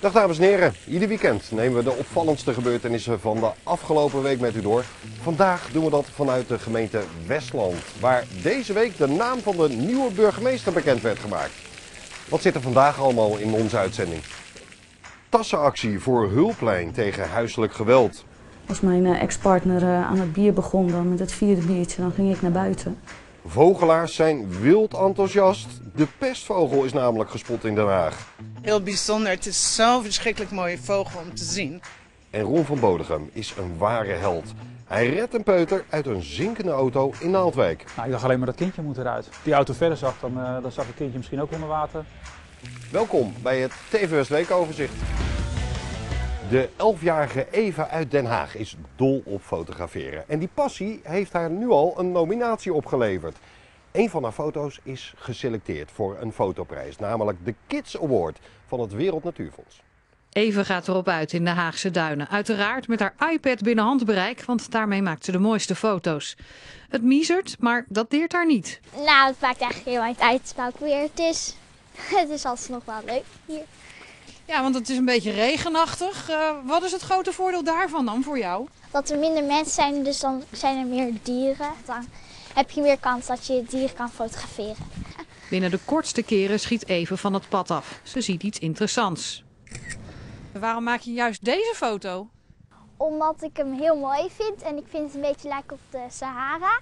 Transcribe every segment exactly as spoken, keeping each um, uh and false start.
Dag dames en heren, ieder weekend nemen we de opvallendste gebeurtenissen van de afgelopen week met u door. Vandaag doen we dat vanuit de gemeente Westland, waar deze week de naam van de nieuwe burgemeester bekend werd gemaakt. Wat zit er vandaag allemaal in onze uitzending? Tassenactie voor hulplijn tegen huiselijk geweld. Als mijn ex-partner aan het bier begon, dan met het vierde biertje, dan ging ik naar buiten. Vogelaars zijn wild enthousiast. De pestvogel is namelijk gespot in Den Haag. Heel bijzonder, het is zo'n verschrikkelijk mooie vogel om te zien. En Ron van Bodegem is een ware held. Hij redt een peuter uit een zinkende auto in Naaldwijk. Nou, ik dacht alleen maar dat kindje moet eruit. Als die auto verder zag, dan, uh, dan zag het kindje misschien ook onder water. Welkom bij het T V West Weekoverzicht. De elfjarige Eva uit Den Haag is dol op fotograferen. En die passie heeft haar nu al een nominatie opgeleverd. Een van haar foto's is geselecteerd voor een fotoprijs, namelijk de Kids Award van het Wereld Natuurfonds. Eva gaat erop uit in de Haagse duinen. Uiteraard met haar iPad binnen handbereik, want daarmee maakt ze de mooiste foto's. Het miezert, maar dat deert haar niet. Nou, het maakt eigenlijk helemaal niet uit welk weer het is. Het is alsnog wel leuk hier. Ja, want het is een beetje regenachtig. Uh, wat is het grote voordeel daarvan dan voor jou? Dat er minder mensen zijn, dus dan zijn er meer dieren. Dan heb je meer kans dat je dieren kan fotograferen. Binnen de kortste keren schiet Eva van het pad af. Ze ziet iets interessants. Waarom maak je juist deze foto? Omdat ik hem heel mooi vind en ik vind het een beetje lijken op de Sahara.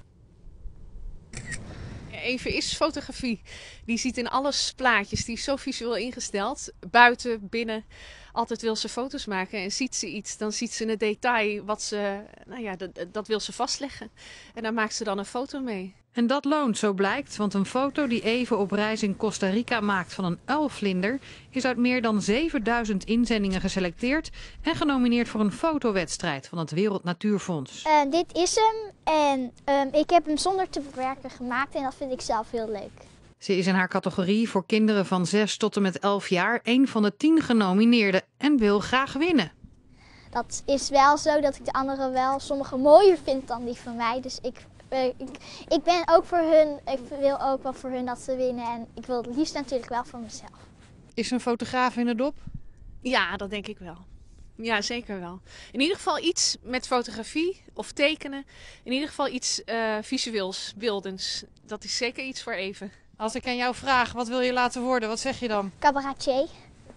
Eva is fotografie. Die ziet in alles plaatjes. Die is zo visueel ingesteld. Buiten, binnen. Altijd wil ze foto's maken. En ziet ze iets, dan ziet ze een detail wat ze, nou ja, dat, dat wil ze vastleggen. En daar maakt ze dan een foto mee. En dat loont, zo blijkt, want een foto die Eva op reis in Costa Rica maakt van een uilvlinder is uit meer dan zevenduizend inzendingen geselecteerd en genomineerd voor een fotowedstrijd van het Wereld Natuurfonds. Uh, dit is hem en um, ik heb hem zonder te bewerken gemaakt en dat vind ik zelf heel leuk. Ze is in haar categorie voor kinderen van zes tot en met elf jaar een van de tien genomineerden en wil graag winnen. Dat is wel zo dat ik de anderen wel sommige mooier vind dan die van mij, dus ik... Ik, ik ben ook voor hun, ik wil ook wel voor hun dat ze winnen en ik wil het liefst natuurlijk wel voor mezelf. Is een fotograaf in de dop? Ja, dat denk ik wel. Ja, zeker wel. In ieder geval iets met fotografie of tekenen. In ieder geval iets uh, visueels, beeldends. Dat is zeker iets voor Eva. Als ik aan jou vraag, wat wil je laten worden, wat zeg je dan? Cabaretier.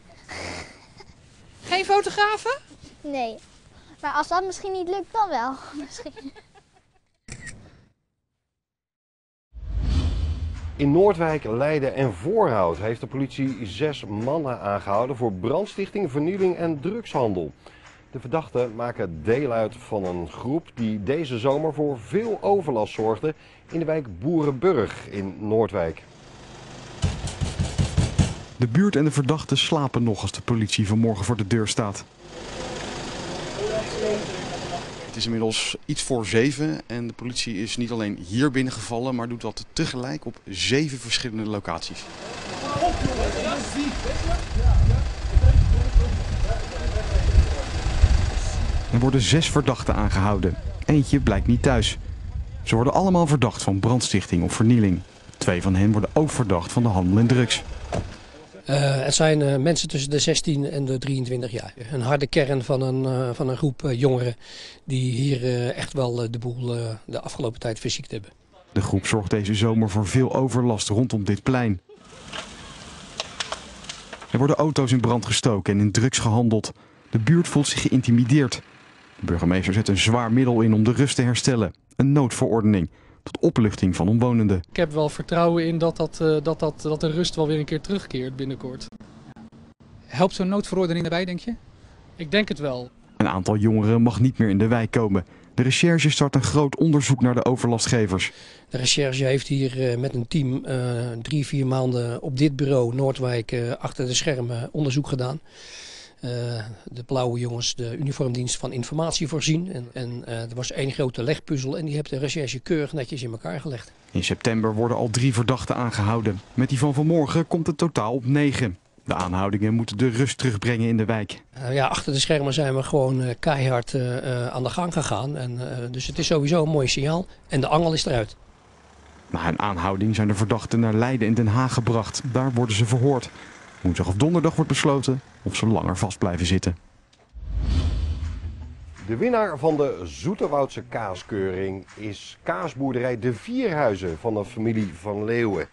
Geen fotografen? Nee. Maar als dat misschien niet lukt, dan wel. Misschien. In Noordwijk, Leiden en Voorhout heeft de politie zes mannen aangehouden voor brandstichting, vernieling en drugshandel. De verdachten maken deel uit van een groep die deze zomer voor veel overlast zorgde in de wijk Boerenburg in Noordwijk. De buurt en de verdachten slapen nog als de politie vanmorgen voor de deur staat. Het is inmiddels iets voor zeven en de politie is niet alleen hier binnengevallen, maar doet dat tegelijk op zeven verschillende locaties. Er worden zes verdachten aangehouden. Eentje blijkt niet thuis. Ze worden allemaal verdacht van brandstichting of vernieling. Twee van hen worden ook verdacht van de handel in drugs. Uh, het zijn uh, mensen tussen de zestien en de drieëntwintig jaar. Een harde kern van een, uh, van een groep uh, jongeren die hier uh, echt wel uh, de boel uh, de afgelopen tijd verziekt hebben. De groep zorgt deze zomer voor veel overlast rondom dit plein. Er worden auto's in brand gestoken en in drugs gehandeld. De buurt voelt zich geïntimideerd. De burgemeester zet een zwaar middel in om de rust te herstellen. Een noodverordening. Tot opluchting van omwonenden. Ik heb wel vertrouwen in dat, dat, uh, dat, dat, dat de rust wel weer een keer terugkeert binnenkort. Helpt zo'n noodverordening erbij, denk je? Ik denk het wel. Een aantal jongeren mag niet meer in de wijk komen. De recherche start een groot onderzoek naar de overlastgevers. De recherche heeft hier uh, met een team uh, drie, vier maanden op dit bureau Noordwijk uh, achter de schermen onderzoek gedaan. Uh, de blauwe jongens de uniformdienst van informatie voorzien. En, en uh, er was één grote legpuzzel en die heeft de recherche keurig netjes in elkaar gelegd. In september worden al drie verdachten aangehouden. Met die van vanmorgen komt het totaal op negen. De aanhoudingen moeten de rust terugbrengen in de wijk. Uh, ja, achter de schermen zijn we gewoon uh, keihard uh, uh, aan de gang gegaan. En, uh, dus het is sowieso een mooi signaal. En de angel is eruit. Na een aanhouding zijn de verdachten naar Leiden en Den Haag gebracht. Daar worden ze verhoord. Woensdag of donderdag wordt besloten of ze langer vast blijven zitten. De winnaar van de Zoeterwoudse kaaskeuring is kaasboerderij De Vierhuizen van de familie Van Leeuwen.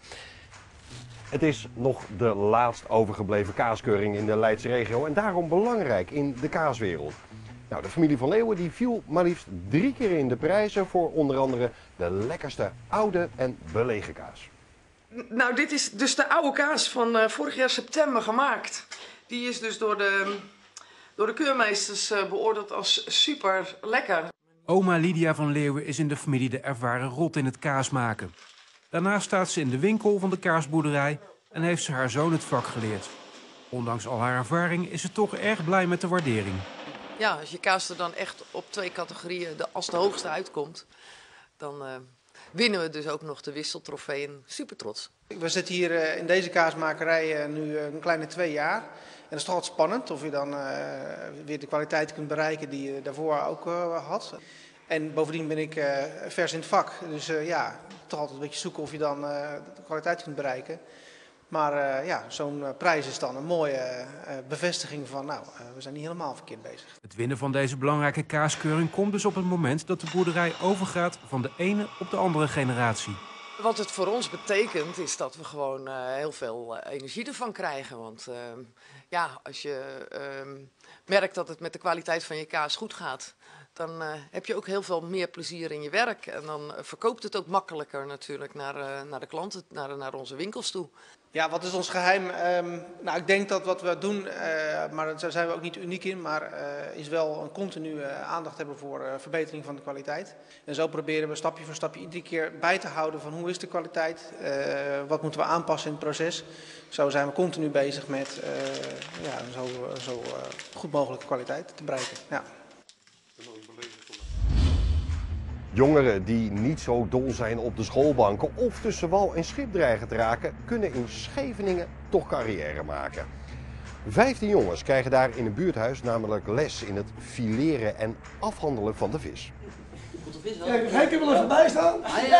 Het is nog de laatst overgebleven kaaskeuring in de Leidse regio en daarom belangrijk in de kaaswereld. Nou, de familie Van Leeuwen die viel maar liefst drie keer in de prijzen voor onder andere de lekkerste oude en belegen kaas. Nou, dit is dus de oude kaas van uh, vorig jaar september gemaakt. Die is dus door de, door de keurmeesters uh, beoordeeld als super lekker. Oma Lydia van Leeuwen is in de familie de ervaren rot in het kaas maken. Daarnaast staat ze in de winkel van de kaasboerderij en heeft ze haar zoon het vak geleerd. Ondanks al haar ervaring is ze toch erg blij met de waardering. Ja, als je kaas er dan echt op twee categorieën de, als de hoogste uitkomt, dan uh, winnen we dus ook nog de wisseltrofee en super trots. We zitten hier uh, in deze kaasmakerij uh, nu uh, een kleine twee jaar. En dat is toch altijd spannend of je dan uh, weer de kwaliteit kunt bereiken die je daarvoor ook uh, had. En bovendien ben ik uh, vers in het vak, dus uh, ja, toch altijd een beetje zoeken of je dan uh, de kwaliteit kunt bereiken. Maar uh, ja, zo'n uh, prijs is dan een mooie uh, bevestiging van, nou, uh, we zijn niet helemaal verkeerd bezig. Het winnen van deze belangrijke kaaskeuring komt dus op het moment dat de boerderij overgaat van de ene op de andere generatie. Wat het voor ons betekent is dat we gewoon uh, heel veel uh, energie ervan krijgen. Want uh, ja, als je uh, merkt dat het met de kwaliteit van je kaas goed gaat, dan uh, heb je ook heel veel meer plezier in je werk. En dan uh, verkoopt het ook makkelijker natuurlijk naar, uh, naar de klanten, naar, naar onze winkels toe. Ja, wat is ons geheim? Um, nou, ik denk dat wat we doen, uh, maar daar zijn we ook niet uniek in, maar uh, is wel een continue uh, aandacht hebben voor uh, verbetering van de kwaliteit. En zo proberen we stapje voor stapje iedere keer bij te houden van hoe is de kwaliteit, uh, wat moeten we aanpassen in het proces. Zo zijn we continu bezig met uh, ja, zo, zo uh, goed mogelijke kwaliteit te bereiken. Ja. Jongeren die niet zo dol zijn op de schoolbanken of tussen wal en schip dreigen te raken, kunnen in Scheveningen toch carrière maken. Vijftien jongens krijgen daar in een buurthuis namelijk les in het fileren en afhandelen van de vis. Kijk, ga ik er wel even bij staan?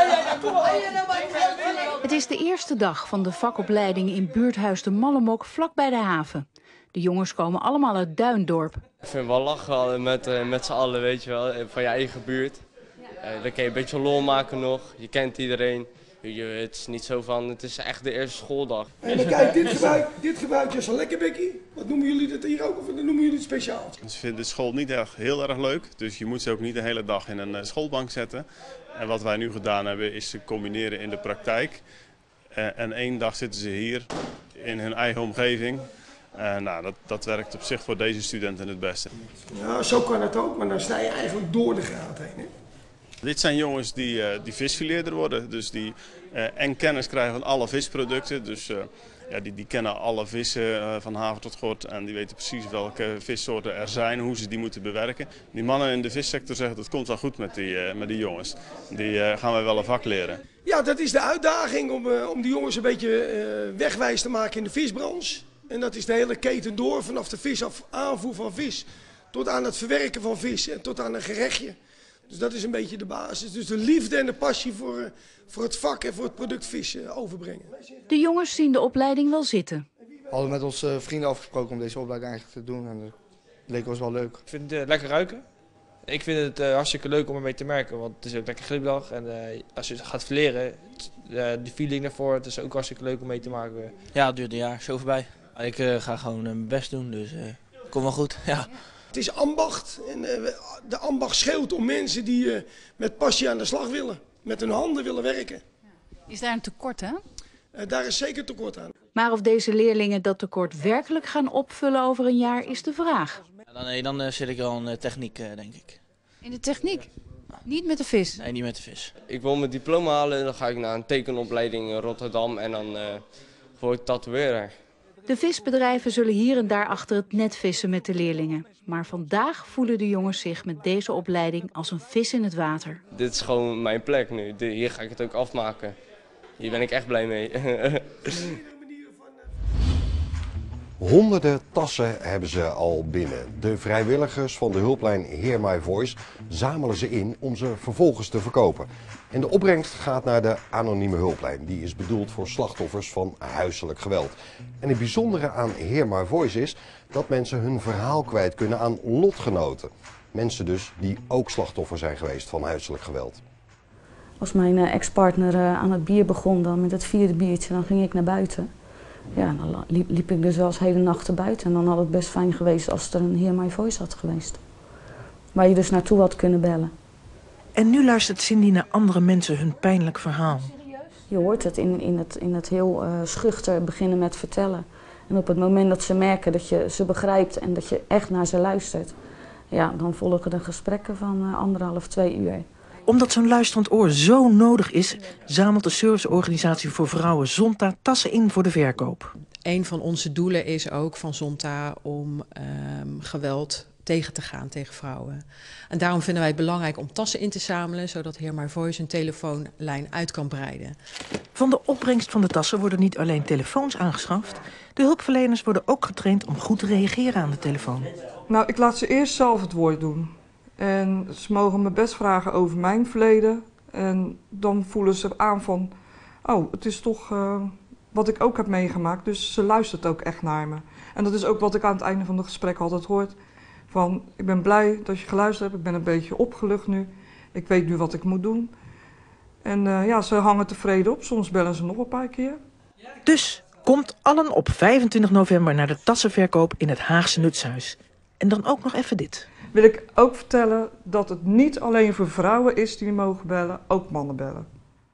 Het is de eerste dag van de vakopleiding in buurthuis De Mallemok vlakbij de haven. De jongens komen allemaal uit Duindorp. Ik vind het wel lachen met, uh, met z'n allen, weet je wel, van je eigen buurt. Uh, dan kun je een beetje lol maken nog, je kent iedereen. Je, het is niet zo van, het is echt de eerste schooldag. En dan kijk, dit gebruik, dit gebruik je als een lekkerbekkie. Wat noemen jullie dat hier ook of noemen jullie het speciaal? Ze vinden de school niet echt heel erg leuk, dus je moet ze ook niet de hele dag in een schoolbank zetten. En wat wij nu gedaan hebben is ze combineren in de praktijk. Uh, en één dag zitten ze hier in hun eigen omgeving. Uh, nou, dat, dat werkt op zich voor deze studenten het beste. Ja, zo kan het ook, maar dan sta je eigenlijk door de graad heen. Hè? Dit zijn jongens die, uh, die visfileerder worden, dus die uh, en kennis krijgen van alle visproducten. Dus uh, ja, die, die kennen alle vissen uh, van haven tot gort en die weten precies welke vissoorten er zijn, hoe ze die moeten bewerken. Die mannen in de vissector zeggen dat komt wel goed met die, uh, met die jongens. Die uh, gaan wij wel een vak leren. Ja, dat is de uitdaging om, uh, om die jongens een beetje uh, wegwijs te maken in de visbranche. En dat is de hele keten door, vanaf de vis af, aanvoer van vis tot aan het verwerken van vis en tot aan een gerechtje. Dus dat is een beetje de basis. Dus de liefde en de passie voor, voor het vak en voor het product vis overbrengen. De jongens zien de opleiding wel zitten. We hadden met onze vrienden afgesproken om deze opleiding eigenlijk te doen en dat leek ons wel leuk. Ik vind het uh, lekker ruiken. Ik vind het uh, hartstikke leuk om ermee te merken, want het is ook lekker glimlach. En uh, als je gaat verleren, uh, de feeling daarvoor, het is ook hartstikke leuk om mee te maken. Ja, het duurt een jaar, zo voorbij. Ik uh, ga gewoon uh, mijn best doen, dus uh, komt wel goed. Ja. Het is ambacht en uh, de ambacht scheelt om mensen die uh, met passie aan de slag willen, met hun handen willen werken. Is daar een tekort aan? Uh, daar is zeker tekort aan. Maar of deze leerlingen dat tekort werkelijk gaan opvullen over een jaar is de vraag. Ja, dan nee, dan uh, zit ik al in de techniek, uh, denk ik. In de techniek? Niet met de vis? Nee, niet met de vis. Ik wil mijn diploma halen en dan ga ik naar een tekenopleiding in Rotterdam en dan uh, word ik tatoeëerder. De visbedrijven zullen hier en daar achter het net vissen met de leerlingen. Maar vandaag voelen de jongens zich met deze opleiding als een vis in het water. Dit is gewoon mijn plek nu. Hier ga ik het ook afmaken. Hier ben ik echt blij mee. Honderden tassen hebben ze al binnen. De vrijwilligers van de hulplijn Hear My Voice zamelen ze in om ze vervolgens te verkopen. En de opbrengst gaat naar de anonieme hulplijn. Die is bedoeld voor slachtoffers van huiselijk geweld. En het bijzondere aan Hear My Voice is dat mensen hun verhaal kwijt kunnen aan lotgenoten. Mensen dus die ook slachtoffer zijn geweest van huiselijk geweld. Als mijn ex-partner aan het bier begon, dan met het vierde biertje, dan ging ik naar buiten. Ja, dan liep, liep ik dus wel eens hele nachten buiten. En dan had het best fijn geweest als er een Hear My Voice had geweest. Waar je dus naartoe had kunnen bellen. En nu luistert Cindy naar andere mensen hun pijnlijk verhaal. Je hoort het in, in, het, in het heel uh, schuchter beginnen met vertellen. En op het moment dat ze merken dat je ze begrijpt en dat je echt naar ze luistert, ja, dan volgen de gesprekken van uh, anderhalf, twee uur. Omdat zo'n luisterend oor zo nodig is, zamelt de serviceorganisatie voor vrouwen Zonta tassen in voor de verkoop. Een van onze doelen is ook van Zonta om um, geweld tegen te gaan tegen vrouwen. En daarom vinden wij het belangrijk om tassen in te zamelen, zodat Hear My Voice een telefoonlijn uit kan breiden. Van de opbrengst van de tassen worden niet alleen telefoons aangeschaft, de hulpverleners worden ook getraind om goed te reageren aan de telefoon. Nou, ik laat ze eerst zelf het woord doen. En ze mogen me best vragen over mijn verleden. En dan voelen ze aan van, oh, het is toch uh, wat ik ook heb meegemaakt. Dus ze luistert ook echt naar me. En dat is ook wat ik aan het einde van het gesprek altijd hoor. Van, ik ben blij dat je geluisterd hebt. Ik ben een beetje opgelucht nu. Ik weet nu wat ik moet doen. En uh, ja, ze hangen tevreden op. Soms bellen ze nog een paar keer. Dus komt allen op vijfentwintig november naar de tassenverkoop in het Haagse Nutshuis. En dan ook nog even dit. Wil ik ook vertellen dat het niet alleen voor vrouwen is die mogen bellen, ook mannen bellen.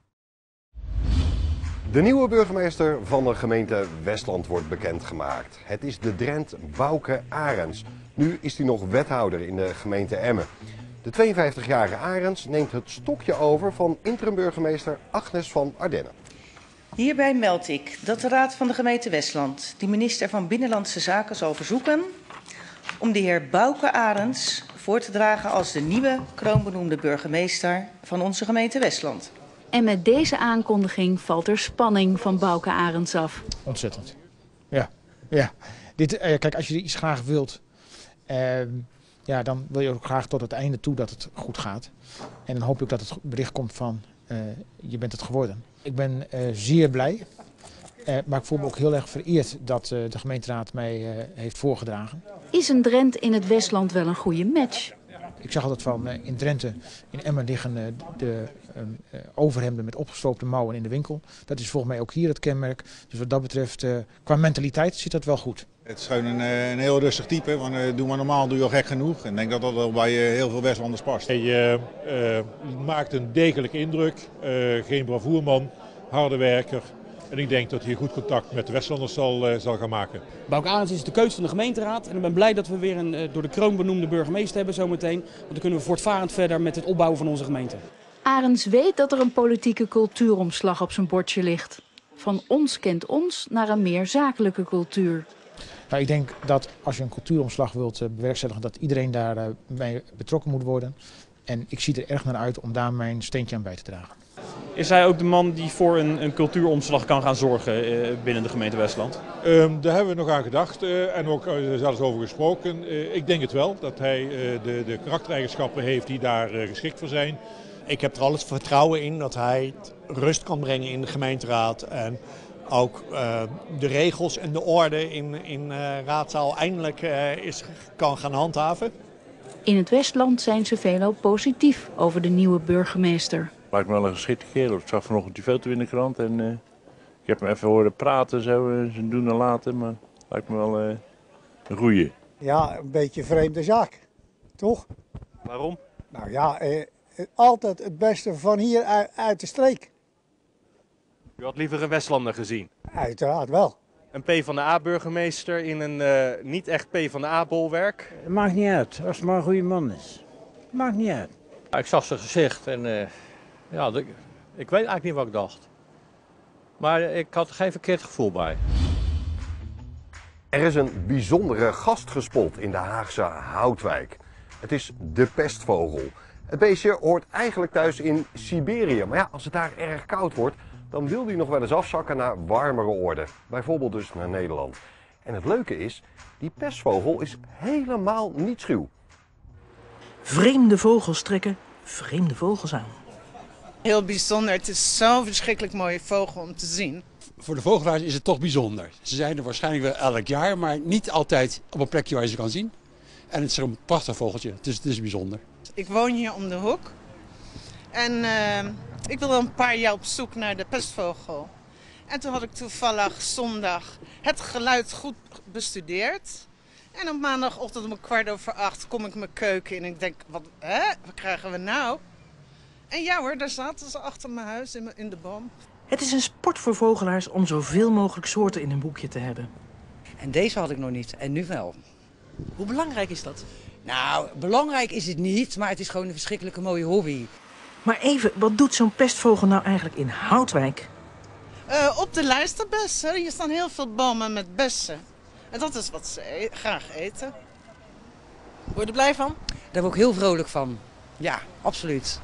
De nieuwe burgemeester van de gemeente Westland wordt bekendgemaakt. Het is de Drent Bouke Arends. Nu is hij nog wethouder in de gemeente Emmen. De tweeënvijftigjarige Arends neemt het stokje over van interim-burgemeester Agnes van Ardenne. Hierbij meld ik dat de Raad van de gemeente Westland de minister van Binnenlandse Zaken zal verzoeken om de heer Bouke Arends voor te dragen als de nieuwe kroonbenoemde burgemeester van onze gemeente Westland. En met deze aankondiging valt er spanning van Bouke Arends af. Ontzettend. Ja, ja. Dit, uh, kijk, als je iets graag wilt, uh, ja, dan wil je ook graag tot het einde toe dat het goed gaat. En dan hoop ik ook dat het bericht komt van, uh, je bent het geworden. Ik ben uh, zeer blij. Uh, maar ik voel me ook heel erg vereerd dat uh, de gemeenteraad mij uh, heeft voorgedragen. Is een Drent in het Westland wel een goede match? Ik zag altijd van, uh, in Drenthe, in Emmen liggen uh, de uh, overhemden met opgestroopte mouwen in de winkel. Dat is volgens mij ook hier het kenmerk. Dus wat dat betreft, uh, qua mentaliteit zit dat wel goed. Het is gewoon een, een heel rustig type, want uh, doe maar normaal, doe je al gek genoeg. En ik denk dat dat wel bij uh, heel veel Westlanders past. Hij uh, uh, maakt een degelijke indruk, uh, geen bravoerman, harde werker. En ik denk dat hij goed contact met de Westlanders zal, uh, zal gaan maken. Bouke Arends is de keuze van de gemeenteraad. En ik ben blij dat we weer een uh, door de kroon benoemde burgemeester hebben zometeen. Want dan kunnen we voortvarend verder met het opbouwen van onze gemeente. Arends weet dat er een politieke cultuuromslag op zijn bordje ligt. Van ons kent ons naar een meer zakelijke cultuur. Nou, ik denk dat als je een cultuuromslag wilt uh, bewerkstelligen, dat iedereen daarbij uh, betrokken moet worden. En ik zie er erg naar uit om daar mijn steentje aan bij te dragen. Is hij ook de man die voor een, een cultuuromslag kan gaan zorgen uh, binnen de gemeente Westland? Um, daar hebben we nog aan gedacht uh, en ook uh, zelfs over gesproken. Uh, ik denk het wel, dat hij uh, de, de karaktereigenschappen heeft die daar uh, geschikt voor zijn. Ik heb er alles vertrouwen in dat hij rust kan brengen in de gemeenteraad. En ook uh, de regels en de orde in, in uh, raadzaal eindelijk uh, is, kan gaan handhaven. In het Westland zijn ze veelal positief over de nieuwe burgemeester. Lijkt me wel een geschikte kerel. Ik zag vanochtend die foto in de krant en uh, ik heb hem even horen praten, zo, uh, zijn doen en laten, maar lijkt me wel uh, een goeie. Ja, een beetje een vreemde zaak, toch? Waarom? Nou ja, eh, altijd het beste van hier uit, uit de streek. U had liever een Westlander gezien? Uiteraard wel. Een PvdA-burgemeester in een uh, niet echt PvdA-bolwerk? Maakt niet uit, als het maar een goede man is. Maakt niet uit. Ja, ik zag zijn gezicht en uh, ja, de, ik weet eigenlijk niet wat ik dacht. Maar ik had er geen verkeerd gevoel bij. Er is een bijzondere gast gespot in de Haagse Houtwijk. Het is de pestvogel. Het beestje hoort eigenlijk thuis in Siberië. Maar ja, als het daar erg koud wordt, dan wil hij nog wel eens afzakken naar warmere oorden. Bijvoorbeeld dus naar Nederland. En het leuke is, die pestvogel is helemaal niet schuw. Vreemde vogels trekken vreemde vogels aan. Heel bijzonder. Het is zo'n verschrikkelijk mooie vogel om te zien. Voor de vogelaars is het toch bijzonder. Ze zijn er waarschijnlijk wel elk jaar, maar niet altijd op een plekje waar je ze kan zien. En het is een prachtig vogeltje, dus het is bijzonder. Ik woon hier om de hoek. En uh, ik wilde een paar jaar op zoek naar de pestvogel. En toen had ik toevallig zondag het geluid goed bestudeerd. En op maandagochtend om een kwart over acht kom ik mijn keuken in en ik denk, wat, hè? Wat krijgen we nou? En ja hoor, daar zaten ze achter mijn huis in, in de boom. Het is een sport voor vogelaars om zoveel mogelijk soorten in een boekje te hebben. En deze had ik nog niet, en nu wel. Hoe belangrijk is dat? Nou, belangrijk is het niet, maar het is gewoon een verschrikkelijke mooie hobby. Maar even, wat doet zo'n pestvogel nou eigenlijk in Houtwijk? Uh, op de lijsterbessen. Hier staan heel veel bomen met bessen. En dat is wat ze e- graag eten. Word je er blij van? Daar word ik heel vrolijk van. Ja, absoluut.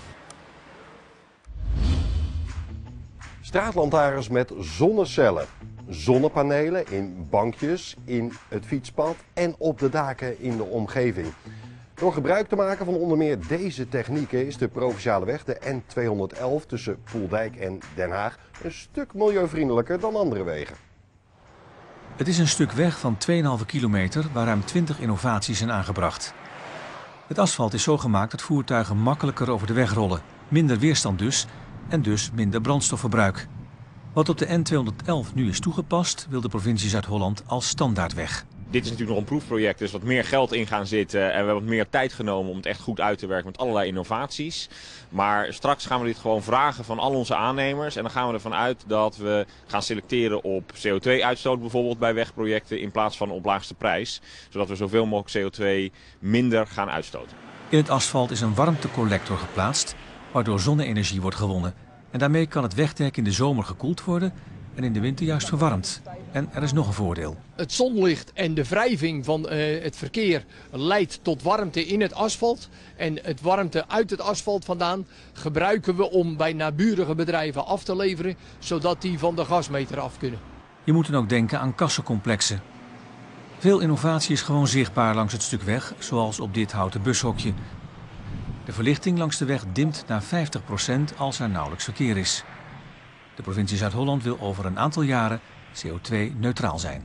Straatlantaarns met zonnecellen. Zonnepanelen in bankjes, in het fietspad en op de daken in de omgeving. Door gebruik te maken van onder meer deze technieken is de provinciale weg, de N tweehonderdelf tussen Poeldijk en Den Haag, een stuk milieuvriendelijker dan andere wegen. Het is een stuk weg van twee komma vijf kilometer waar ruim twintig innovaties zijn aangebracht. Het asfalt is zo gemaakt dat voertuigen makkelijker over de weg rollen, minder weerstand dus en dus minder brandstofverbruik. Wat op de N tweehonderdelf nu is toegepast, wil de provincie Zuid-Holland als standaardweg. Dit is natuurlijk nog een proefproject, dus wat meer geld in gaan zitten en we hebben wat meer tijd genomen om het echt goed uit te werken met allerlei innovaties. Maar straks gaan we dit gewoon vragen van al onze aannemers en dan gaan we ervan uit dat we gaan selecteren op C O twee uitstoot bijvoorbeeld bij wegprojecten in plaats van op laagste prijs. Zodat we zoveel mogelijk C O twee minder gaan uitstoten. In het asfalt is een warmtecollector geplaatst, waardoor zonne-energie wordt gewonnen. En daarmee kan het wegdek in de zomer gekoeld worden en in de winter juist verwarmd. En er is nog een voordeel. Het zonlicht en de wrijving van uh, het verkeer leidt tot warmte in het asfalt. En het warmte uit het asfalt vandaan gebruiken we om bij naburige bedrijven af te leveren, zodat die van de gasmeter af kunnen. Je moet dan ook denken aan kassencomplexen. Veel innovatie is gewoon zichtbaar langs het stuk weg, zoals op dit houten bushokje. De verlichting langs de weg dimt naar vijftig procent als er nauwelijks verkeer is. De provincie Zuid-Holland wil over een aantal jaren C O twee neutraal zijn.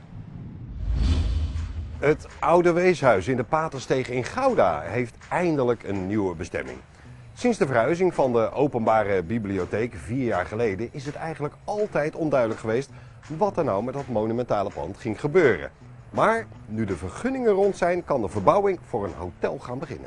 Het oude weeshuis in de Patersteeg in Gouda heeft eindelijk een nieuwe bestemming. Sinds de verhuizing van de openbare bibliotheek vier jaar geleden is het eigenlijk altijd onduidelijk geweest wat er nou met dat monumentale pand ging gebeuren. Maar nu de vergunningen rond zijn, kan de verbouwing voor een hotel gaan beginnen.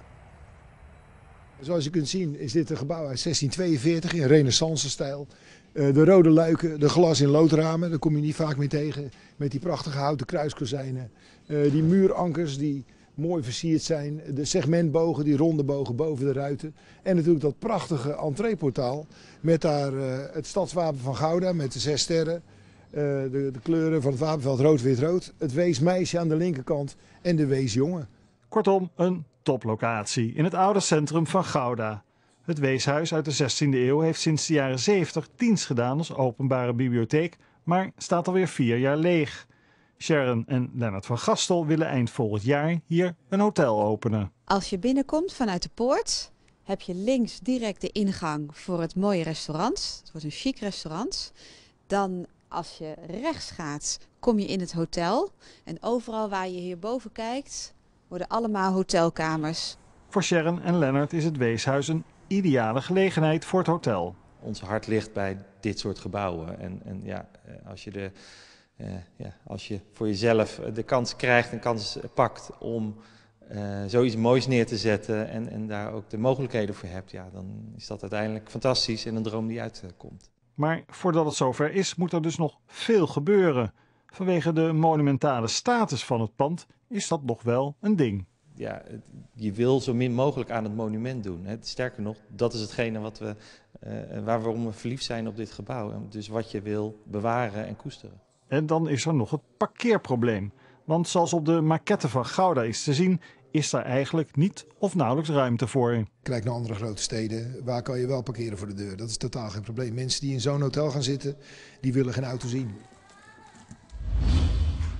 Zoals je kunt zien is dit een gebouw uit zestien tweeënveertig in renaissance-stijl. De rode luiken, de glas in loodramen, daar kom je niet vaak meer tegen. Met die prachtige houten kruiskozijnen. Die muurankers die mooi versierd zijn. De segmentbogen, die ronde bogen boven de ruiten. En natuurlijk dat prachtige entreeportaal met daar het stadswapen van Gouda met de zes sterren. De, de kleuren van het wapenveld rood-wit-rood. Het weesmeisje aan de linkerkant en de weesjongen. Kortom, een toplocatie in het oude centrum van Gouda. Het weeshuis uit de zestiende eeuw heeft sinds de jaren zeventig dienst gedaan als openbare bibliotheek, maar staat alweer vier jaar leeg. Sharon en Lennart van Gastel willen eind volgend jaar hier een hotel openen. Als je binnenkomt vanuit de poort, heb je links direct de ingang voor het mooie restaurant. Het wordt een chic restaurant. Dan als je rechts gaat, kom je in het hotel. En overal waar je hierboven kijkt, worden allemaal hotelkamers. Voor Sharon en Lennart is het weeshuis een ideale gelegenheid voor het hotel. Ons hart ligt bij dit soort gebouwen. En, en ja, als je, de, uh, ja, als je voor jezelf de kans krijgt, een kans pakt om uh, zoiets moois neer te zetten en, en daar ook de mogelijkheden voor hebt, ja, dan is dat uiteindelijk fantastisch en een droom die uitkomt. Maar voordat het zover is, moet er dus nog veel gebeuren. Vanwege de monumentale status van het pand is dat nog wel een ding. Ja, je wil zo min mogelijk aan het monument doen. Hè. Sterker nog, dat is hetgene wat we, uh, waarom we verliefd zijn op dit gebouw. Dus wat je wil bewaren en koesteren. En dan is er nog het parkeerprobleem. Want zoals op de maquette van Gouda is te zien, is daar eigenlijk niet of nauwelijks ruimte voor. Kijk naar andere grote steden, waar kan je wel parkeren voor de deur? Dat is totaal geen probleem. Mensen die in zo'n hotel gaan zitten, die willen geen auto zien.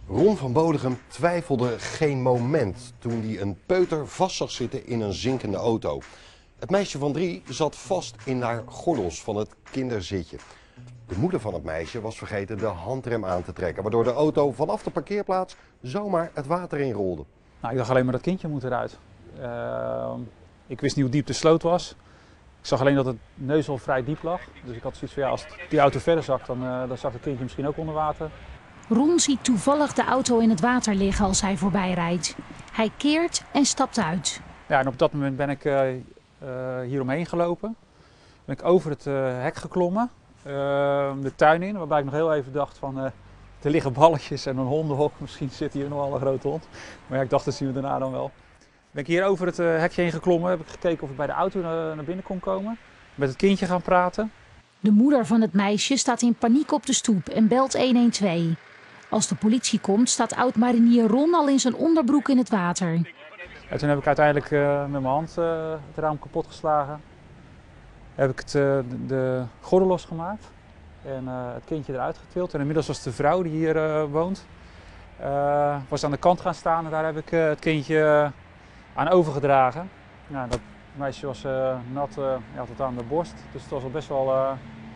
Ron van Bodegem twijfelde geen moment toen hij een peuter vast zag zitten in een zinkende auto. Het meisje van drie zat vast in haar gordels van het kinderzitje. De moeder van het meisje was vergeten de handrem aan te trekken, waardoor de auto vanaf de parkeerplaats zomaar het water inrolde. Nou, ik dacht alleen maar dat kindje moet eruit. Uh, ik wist niet hoe diep de sloot was. Ik zag alleen dat het neus al vrij diep lag. Dus ik had zoiets van ja, als die auto verder zakt, dan, uh, dan zakt het kindje misschien ook onder water. Ron ziet toevallig de auto in het water liggen als hij voorbij rijdt. Hij keert en stapt uit. Ja, en op dat moment ben ik uh, uh, hier omheen gelopen. Ben ik over het uh, hek geklommen, uh, de tuin in, waarbij ik nog heel even dacht van uh, er liggen balletjes en een hondenhok. Misschien zit hier nog wel een grote hond. Maar ja, ik dacht dat zien we daarna dan wel. Ben ik hier over het uh, hekje heen geklommen, heb ik gekeken of ik bij de auto naar, naar binnen kon komen. Met het kindje gaan praten. De moeder van het meisje staat in paniek op de stoep en belt honderdtwaalf. Als de politie komt, staat oud-marinier Ron al in zijn onderbroek in het water. En toen heb ik uiteindelijk uh, met mijn hand uh, het raam kapot geslagen. Heb ik het, uh, de, de gordel losgemaakt en uh, het kindje eruit getild. En inmiddels was de vrouw die hier uh, woont, uh, was aan de kant gaan staan en daar heb ik uh, het kindje uh, aan overgedragen. Nou, dat meisje was uh, nat uh, ja, tot aan de borst, dus het was al best wel... Uh,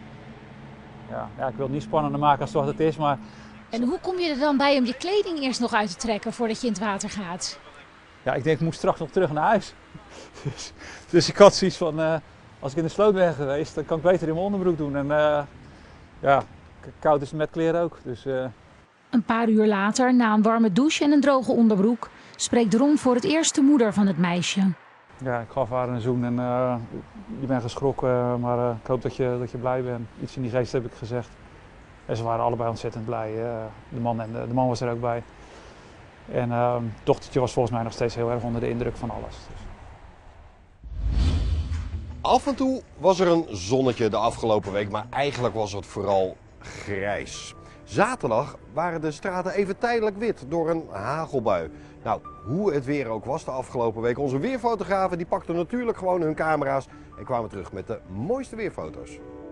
ja, ja, ik wil het niet spannender maken als wat het is, maar... En hoe kom je er dan bij om je kleding eerst nog uit te trekken voordat je in het water gaat? Ja, ik denk ik moet straks nog terug naar huis. Dus, dus ik had zoiets van, uh, als ik in de sloot ben geweest, dan kan ik beter in mijn onderbroek doen. En uh, ja, koud is het met kleren ook. Dus, uh... Een paar uur later, na een warme douche en een droge onderbroek, spreekt Ron voor het eerst de moeder van het meisje. Ja, ik gaf haar een zoen en uh, je bent geschrokken, maar uh, ik hoop dat je, dat je blij bent. Iets in die geest heb ik gezegd. En ze waren allebei ontzettend blij. Uh, de, man en de, de man was er ook bij. En uh, het dochtertje was volgens mij nog steeds heel erg onder de indruk van alles. Dus. Af en toe was er een zonnetje de afgelopen week, maar eigenlijk was het vooral grijs. Zaterdag waren de straten even tijdelijk wit door een hagelbui. Nou, hoe het weer ook was de afgelopen week, onze weerfotografen die pakten natuurlijk gewoon hun camera's en kwamen terug met de mooiste weerfoto's.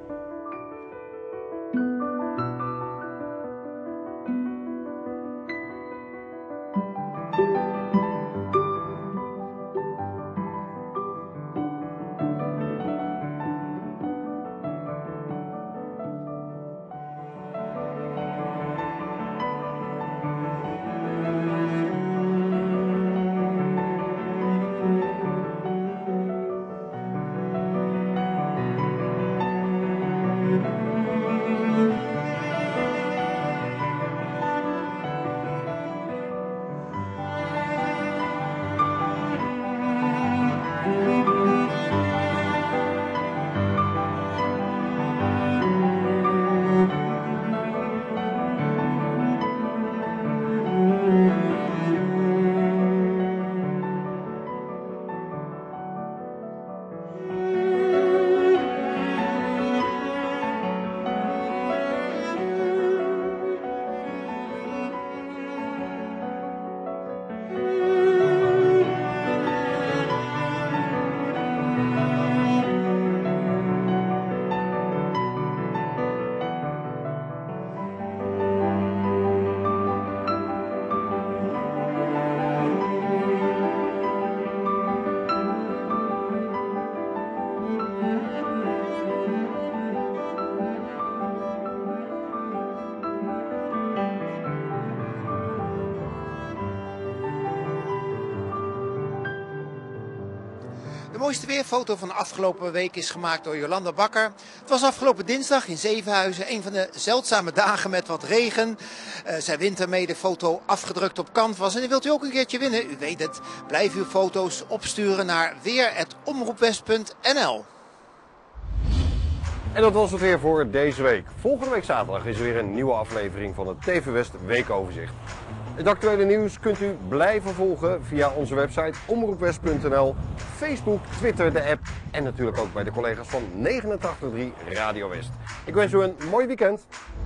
De mooiste weerfoto van de afgelopen week is gemaakt door Jolanda Bakker. Het was afgelopen dinsdag in Zevenhuizen, een van de zeldzame dagen met wat regen. Uh, zij wint daarmee de foto afgedrukt op canvas. En wilt u ook een keertje winnen? U weet het. Blijf uw foto's opsturen naar weer apenstaartje omroepwest punt n l. En dat was het weer voor deze week. Volgende week zaterdag is er weer een nieuwe aflevering van het T V West Weekoverzicht. Het actuele nieuws kunt u blijven volgen via onze website omroepwest punt n l, Facebook, Twitter, de app en natuurlijk ook bij de collega's van negenentachtig komma drie Radio West. Ik wens u een mooi weekend.